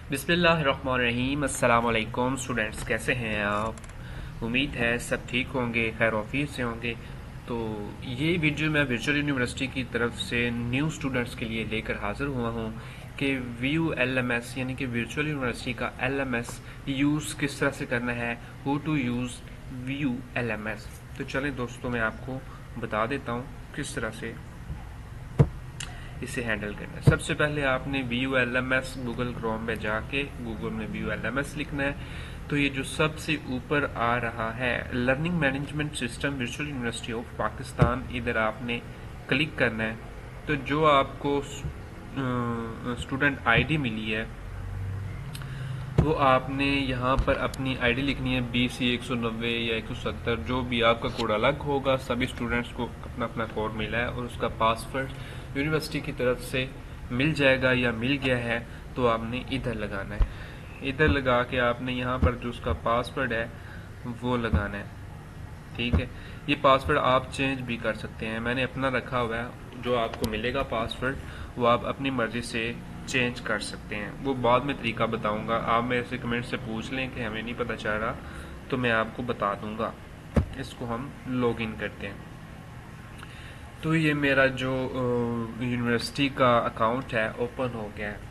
بسم اللہ الرحمن الرحیم۔ السلام علیکم اسٹوڈینٹس، کیسے ہیں آپ؟ امید ہے سب ٹھیک ہوں گے، خیر وفیت سے ہوں گے۔ تو یہ ویڈیو میں ورچوئل یونیورسٹی کی طرف سے نیو اسٹوڈینٹس کے لیے لے کر حاضر ہوا ہوں کہ ویو ایل ایم ایس یعنی کہ ورچوئل یونیورسٹی کا ایل ایم ایس یوز کس طرح سے کرنا ہے، how to use VU L M S. تو چلیں دوستوں، میں آپ کو بتا دیتا ہوں کس طرح سے اسے ہینڈل کرنا ہے۔ سب سے پہلے آپ نے VU L M S Google Chrome میں جا کے گوگل میں ویو ایل ایم ایس لکھنا ہے۔ تو یہ جو سب سے اوپر آ رہا ہے learning management system virtual university of Pakistan, ادھر آپ نے کلک کرنا ہے۔ تو جو آپ کو اسٹوڈنٹ آئی ڈی ملی ہے وہ آپ نے یہاں پر اپنی آئی ڈی لکھنی ہے، BC190 یا 170، جو بھی آپ کا کوڈ الگ ہوگا۔ سبھی اسٹوڈنٹس کو اپنا اپنا کوڈ ملا ہے اور اس کا پاسورڈ یونیورسٹی کی طرف سے مل جائے گا یا مل گیا ہے۔ تو آپ نے ادھر لگانا ہے، ادھر لگا کے آپ نے یہاں پر جو اس کا پاسورڈ ہے وہ لگانا ہے، ٹھیک ہے۔ یہ پاسورڈ آپ چینج بھی کر سکتے ہیں، میں نے اپنا رکھا ہوا ہے۔ جو آپ کو ملے گا پاسورڈ وہ آپ اپنی مرضی سے چینج کر سکتے ہیں، وہ بعد میں طریقہ بتاؤں گا۔ آپ میرے سے کمنٹ سے پوچھ لیں کہ ہمیں نہیں پتہ چل رہا تو میں آپ کو بتا دوں گا۔ اس کو ہم لاگ ان کرتے ہیں۔ تو یہ میرا جو یونیورسٹی کا اکاؤنٹ ہے اوپن ہو گیا ہے۔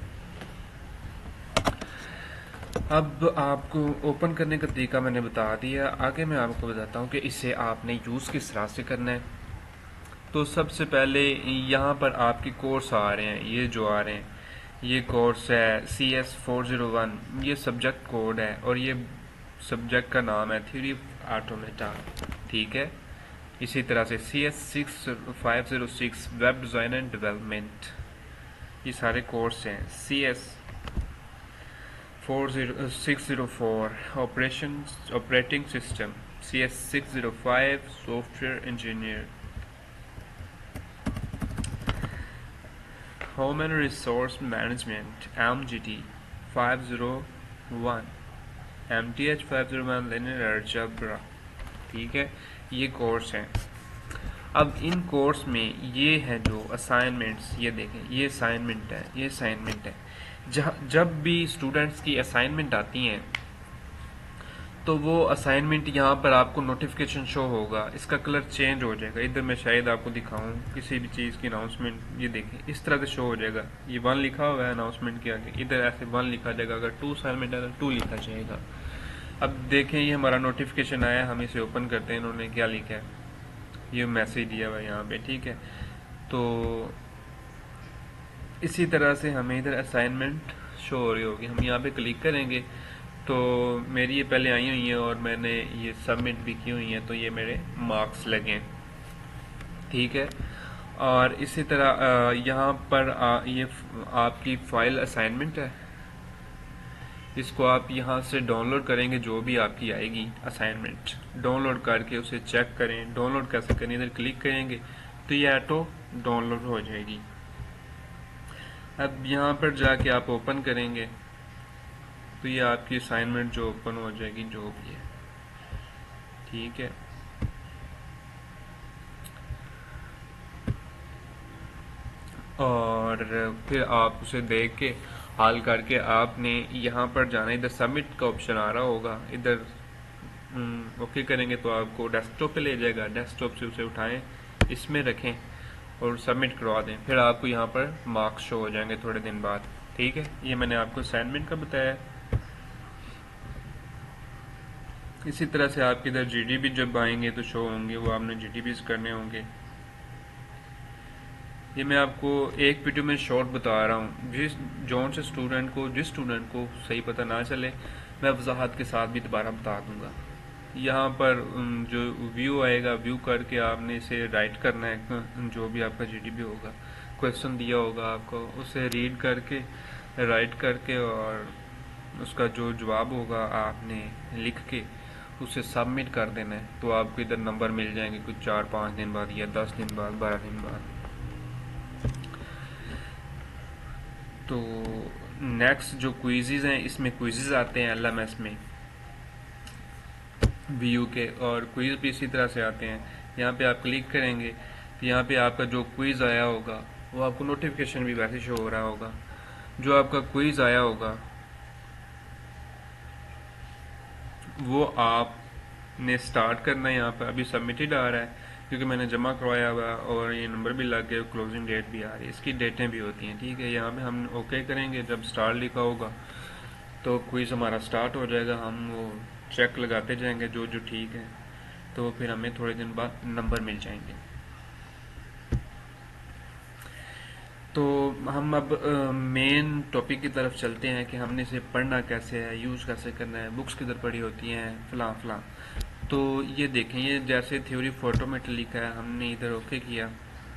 اب آپ کو اوپن کرنے کا طریقہ میں نے بتا دیا، آگے میں آپ کو بتاتا ہوں کہ اسے آپ نے یوز کس طرح سے کرنا ہے۔ تو سب سے پہلے یہاں پر آپ کے کورس آ رہے ہیں، یہ جو آ رہے ہیں یہ کورس ہے CS401، یہ سبجیکٹ کوڈ ہے اور یہ سبجیکٹ کا نام ہے تھیوری آف آٹومیٹا، ٹھیک ہے۔ اسی طرح سے CS6506 web design and development, یہ سارے کورس ہیں۔ CS604 operating system, CS605 software engineer, human resource management MGT 501، MTH 501 linear algebra, ٹھیک ہے۔ یہ کورس ہیں۔ اب ان کورس میں یہ ہے جو اسائنمنٹس، یہ دیکھیں یہ اسائنمنٹ ہے، یہ اسائنمنٹ ہے۔ جب بھی اسٹوڈنٹس کی اسائنمنٹ آتی ہیں تو وہ اسائنمنٹ یہاں پر آپ کو نوٹیفیکیشن شو ہوگا، اس کا کلر چینج ہو جائے گا۔ ادھر میں شاید آپ کو دکھاؤں کسی بھی چیز کی اناؤنسمنٹ، یہ دیکھیں اس طرح سے شو ہو جائے گا۔ یہ 1 لکھا ہوا ہے اناؤنسمنٹ کے آگے، ادھر ایسے 1 لکھا جائے گا۔ اگر 2 اسائنمنٹ ہے تو 2 لکھا جائے گا۔ اب دیکھیں یہ ہمارا نوٹیفیکیشن آیا، ہم اسے اوپن کرتے ہیں۔ انہوں نے کیا لکھا ہے، یہ میسیج دیا ہوا ہے یہاں پہ، ٹھیک ہے۔ تو اسی طرح سے ہمیں ادھر اسائنمنٹ شو ہو رہی ہوگی، ہم یہاں پہ کلک کریں گے تو میری یہ پہلے آئی ہوئی ہیں اور میں نے یہ سبمٹ بھی کی ہوئی ہیں، تو یہ میرے مارکس لگیں، ٹھیک ہے۔ اور اسی طرح یہاں پر یہ آپ کی فائل اسائنمنٹ ہے، اس کو آپ یہاں سے ڈاؤن لوڈ کریں گے۔ جو بھی آپ کی آئے گی اسائنمنٹ ڈاؤن لوڈ کر کے اسے چیک کریں۔ ڈاؤن لوڈ کیسے کریں، ادھر کلک کریں گے تو یہ آٹو ڈاؤن لوڈ ہو جائے گی۔ اب یہاں پر جا کے آپ اوپن کریں گے تو یہ آپ کی اسائنمنٹ جو اوپن ہو جائے گی، جو بھی ہے، ٹھیک ہے۔ اور پھر آپ اسے دیکھ کے حل کر کے آپ نے یہاں پر جانا ہے، ادھر سبمٹ کا آپشن آ رہا ہوگا، ادھر اوکے کریں گے تو آپ کو ڈیسک ٹاپ پہ لے جائے گا۔ ڈیسک ٹاپ سے اسے اٹھائیں، اس میں رکھیں اور سبمٹ کروا دیں، پھر آپ کو یہاں پر مارکس شو ہو جائیں گے تھوڑے دن بعد، ٹھیک ہے۔ یہ میں نے آپ کو اسائنمنٹ کا بتایا ہے۔ اسی طرح سے آپ کے ادھر GDP جب آئیں گے تو شو ہوں گے، وہ آپ نے GDPs کرنے ہوں گے۔ یہ میں آپ کو ایک ویڈیو میں شارٹ بتا رہا ہوں، جس اسٹوڈنٹ کو صحیح پتہ نہ چلے میں وضاحت کے ساتھ بھی دوبارہ بتا دوں گا۔ یہاں پر جو ویو آئے گا، ویو کر کے آپ نے اسے رائٹ کرنا ہے، جو بھی آپ کا GDP ہوگا، کویسچن دیا ہوگا آپ کو، اسے ریڈ کر کے رائٹ کر کے اور اس کا جو جواب ہوگا آپ نے لکھ کے اسے سبمٹ کر دینا ہے۔ تو آپ کو ادھر نمبر مل جائیں گے کچھ 4-5 دن بعد یا 10 دن بعد، 12 دن بعد۔ تو نیکسٹ جو کوئزز ہیں، اس میں کوئزز آتے ہیں LMS میں ویو کے، اور کوئز بھی اسی طرح سے آتے ہیں۔ یہاں پہ آپ کلک کریں گے تو یہاں پہ آپ کا جو کوئز آیا ہوگا وہ آپ کو نوٹیفیکیشن بھی ویسے شو ہو رہا ہوگا۔ جو آپ کا کوئز آیا ہوگا وہ آپ نے سٹارٹ کرنا ہے. یہاں پر ابھی سبمٹڈ آ رہا ہے کیونکہ میں نے جمع کروایا ہوا اور یہ نمبر بھی لگ گیا, کلوزنگ ڈیٹ بھی آ رہی ہے, اس کی ڈیٹیں بھی ہوتی ہیں. ٹھیک ہے, یہاں پہ ہم اوکے کریں گے. جب سٹارٹ لکھا ہوگا تو کوئز ہمارا سٹارٹ ہو جائے گا. ہم وہ چیک لگاتے جائیں گے جو جو ٹھیک ہے, تو پھر ہمیں تھوڑے دن بعد نمبر مل جائیں گے. تو ہم اب مین ٹاپک کی طرف چلتے ہیں کہ ہم نے اسے پڑھنا کیسے ہے, یوز کیسے کرنا ہے, بکس کدھر پڑھی ہوتی ہیں, فلاں فلاں. تو یہ دیکھیں, یہ جیسے تھیوری فارمیٹ لکھا ہے, ہم نے ادھر اوکے کیا.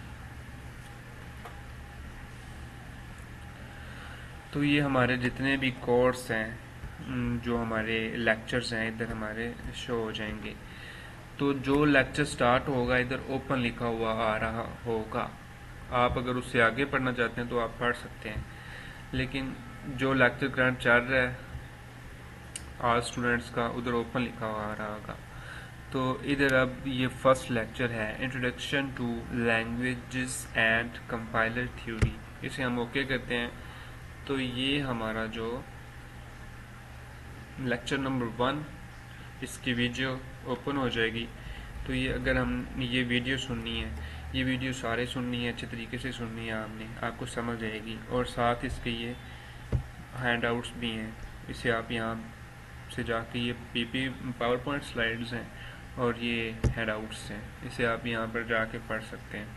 تو یہ ہمارے جتنے بھی کورس ہیں, جو ہمارے لیکچرز ہیں, ادھر ہمارے شو ہو جائیں گے. تو جو لیکچر سٹارٹ ہوگا ادھر اوپن لکھا ہوا آ رہا ہوگا. آپ اگر اس سے آگے پڑھنا چاہتے ہیں تو آپ پڑھ سکتے ہیں, لیکن جو لیکچر کرنٹ چل رہا ہے آل اسٹوڈنٹس کا, ادھر اوپن لکھا ہوا آ رہا ہوگا. تو ادھر اب یہ فرسٹ لیکچر ہے, introduction to languages and compiler theory. اسے ہم اوکے کرتے ہیں. تو یہ ہمارا جو لیکچر نمبر 1, اس کی ویڈیو اوپن ہو جائے گی. تو یہ اگر ہم یہ ویڈیو سننی ہے, یہ ویڈیو سارے سننی ہے, اچھے طریقے سے سننی ہے آپ نے, آپ کو سمجھ آئے گی. اور ساتھ اس کے یہ ہینڈ آؤٹس بھی ہیں, اسے آپ یہاں سے جا کے, یہ P P power point slides ہیں اور یہ ہینڈ آؤٹس ہیں, اسے آپ یہاں پر جا کے پڑھ سکتے ہیں.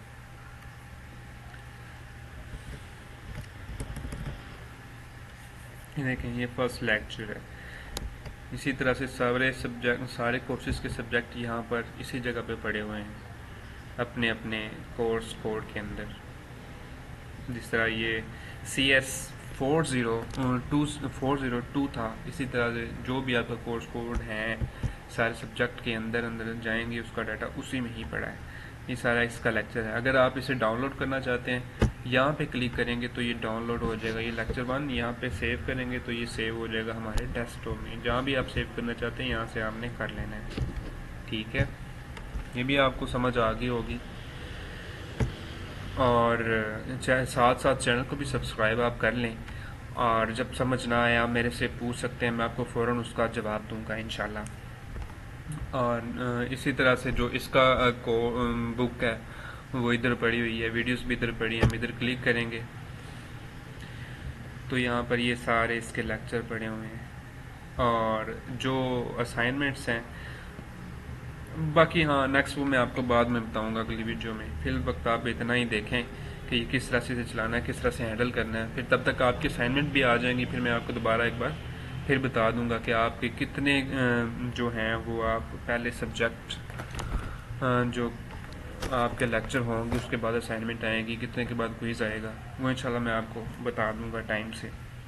دیکھیں یہ فرسٹ لیکچر ہے. اسی طرح سے سارے کورسز کے سبجیکٹ یہاں پر اسی جگہ پہ پڑے ہوئے ہیں اپنے اپنے کورس کوڈ کے اندر. جس طرح یہ CS402 تھا, اسی طرح سے جو بھی آپ کا کورس کوڈ ہے سارے سبجیکٹ کے اندر جائیں گے, اس کا ڈیٹا اسی میں ہی پڑا ہے. یہ سارا اس کا لیکچر ہے. اگر آپ اسے ڈاؤن لوڈ کرنا چاہتے ہیں, یہاں پہ کلک کریں گے تو یہ ڈاؤن لوڈ ہو جائے گا. یہ لیکچر 1 یہاں پہ سیو کریں گے تو یہ سیو ہو جائے گا ہمارے ڈیسک ٹاپ میں. جہاں بھی آپ سیو کرنا چاہتے ہیں یہاں سے آپ نے کر لینا ہے. ٹھیک ہے, یہ بھی آپ کو سمجھ آ گئی ہوگی. اور ساتھ ساتھ چینل کو بھی سبسکرائب آپ کر لیں, اور جب سمجھ نہ آئے آپ میرے سے پوچھ سکتے ہیں, میں آپ کو فوراً اس کا جواب دوں گا انشاءاللہ. اور اسی طرح سے جو اس کا بک ہے وہ ادھر پڑی ہوئی ہے, ویڈیوز بھی ادھر پڑی ہیں. ہم ادھر کلک کریں گے تو یہاں پر یہ سارے اس کے لیکچر پڑے ہوئے ہیں, اور جو اسائنمنٹس ہیں باقی ہاں نیکسٹ وہ میں آپ کو بعد میں بتاؤں گا اگلی ویڈیو میں. فی الوقت آپ اتنا ہی دیکھیں کہ یہ کس طرح سے چلانا ہے, کس طرح سے ہینڈل کرنا ہے. پھر تب تک آپ کی اسائنمنٹ بھی آ جائیں گی, پھر میں آپ کو دوبارہ ایک بار پھر بتا دوں گا کہ آپ کے کتنے جو ہیں وہ آپ پہلے سبجیکٹ جو آپ کے لیکچر ہوں گے اس کے بعد اسائنمنٹ آئے گی, کتنے کے بعد کوئز آئے گا, وہ انشاءاللہ میں آپ کو بتا دوں گا ٹائم سے.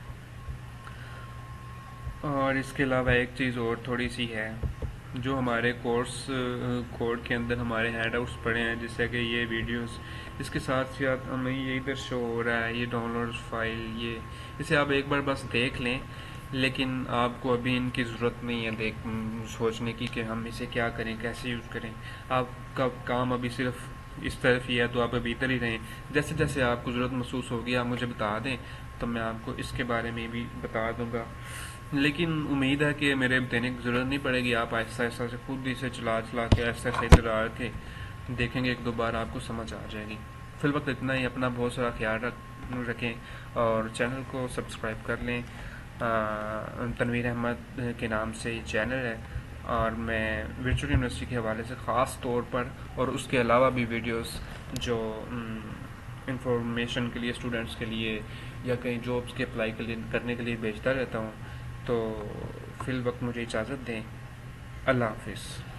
اور اس کے علاوہ ایک چیز اور تھوڑی سی ہے, جو ہمارے کورس کوڈ کے اندر ہمارے ہینڈ آؤٹس پڑے ہیں, جس سے کہ یہ ویڈیوز اس کے ساتھ ساتھ ہمیں یہ ادھر شو ہو رہا ہے, یہ ڈاؤن لوڈ فائل, یہ اسے آپ ایک بار بس دیکھ لیں. لیکن آپ کو ابھی ان کی ضرورت نہیں ہے سوچنے کی کہ ہم اسے کیا کریں, کیسے یوز کریں. آپ کا کام ابھی صرف اس طرف ہی ہے, تو آپ ابھی ادھر ہی رہیں. جیسے جیسے آپ کو ضرورت محسوس ہوگی آپ مجھے بتا دیں, تو میں آپ کو اس کے بارے میں بھی بتا دوں گا. لیکن امید ہے کہ میرے دینے کی ضرورت نہیں پڑے گی, آپ آہستہ آہستہ سے خود اسے چلا کے آہستہ آہستہ ادھر آ کے دیکھیں گے, 1-2 بار آپ کو سمجھ آ جائے گی. فی الوقت اتنا ہی. اپنا بہت سارا خیال رکھیں اور چینل کو سبسکرائب کر لیں. تنویر احمد کے نام سے یہ چینل ہے, اور میں ورچوئل یونیورسٹی کے حوالے سے خاص طور پر اور اس کے علاوہ بھی ویڈیوز جو انفارمیشن کے لیے اسٹوڈنٹس کے لیے یا کہیں جابس کے اپلائی کرنے کے لیے بھیجتا رہتا ہوں. تو فی الوقت مجھے اجازت دیں. اللہ حافظ.